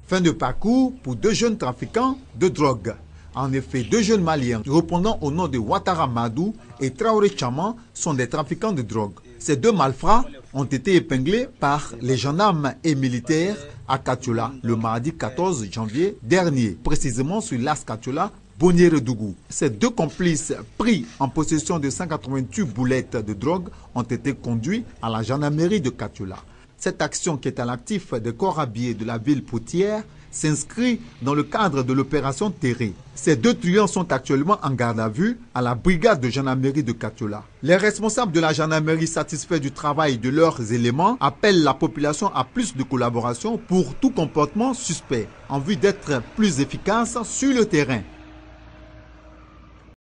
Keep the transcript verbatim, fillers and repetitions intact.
Fin de parcours pour deux jeunes trafiquants de drogue. En effet, deux jeunes Maliens répondant au nom de Ouattara Madou et Traoré Tchaman sont des trafiquants de drogue. Ces deux malfrats ont été épinglés par les gendarmes et militaires à Katiola le mardi quatorze janvier dernier, précisément sur l'As Katiola Boniere-Dougou. Ces deux complices pris en possession de cent quatre-vingt-huit boulettes de drogue ont été conduits à la gendarmerie de Katiola. Cette action, qui est à l'actif des corps habillés de la ville portière, s'inscrit dans le cadre de l'opération Terré. Ces deux truands sont actuellement en garde à vue à la brigade de gendarmerie de Katiola. Les responsables de la gendarmerie, satisfaits du travail de leurs éléments, appellent la population à plus de collaboration pour tout comportement suspect, en vue d'être plus efficace sur le terrain.